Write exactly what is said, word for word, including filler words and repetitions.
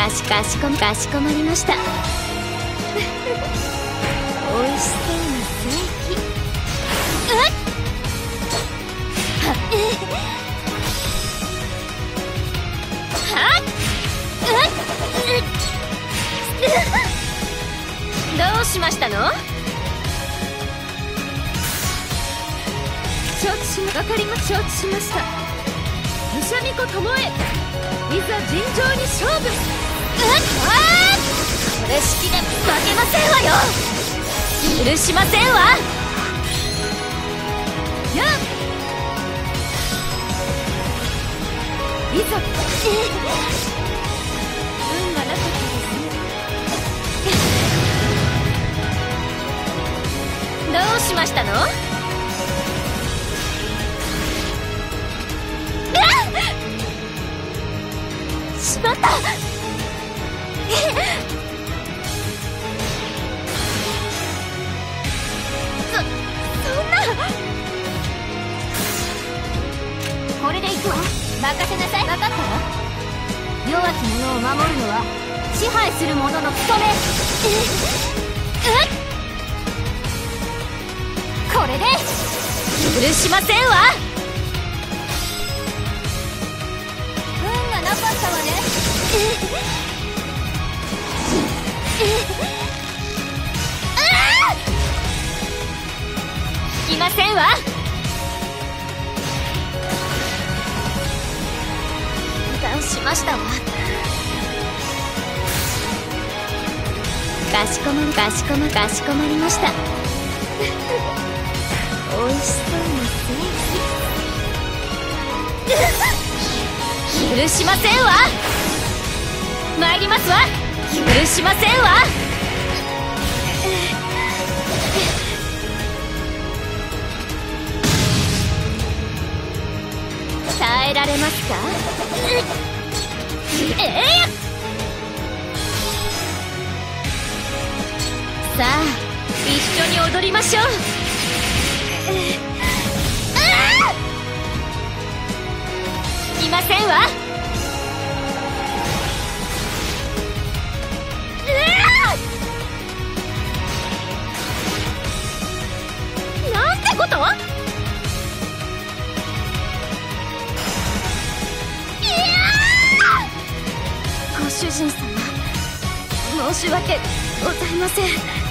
かしかしこかしこまりました。美味しそうなステーキ。どうしましたの？承知しま、わかりま、承知しました。武者巫女巴、いざ尋常に勝負。うっ、あー、これ式で負けませんわよ。許しませんわ。やっ、いざ。運がなかったですね。どうしましたの？しまった。そ、そんな。これで行くわ。任せなさい。分かったわ。弱き者を守るのは支配する者の務め。これで許しませんわ。なかったわね。いませんわ。油断しましたわ。かしこまりかしこまかしこまりました。美味しそうなステーキ。許しませんわ。参りますわ。許しませんわ。耐えられますか？ええー、さあ一緒に踊りましょう。いませんわ。なんてこと？ご主人様、申し訳ございません。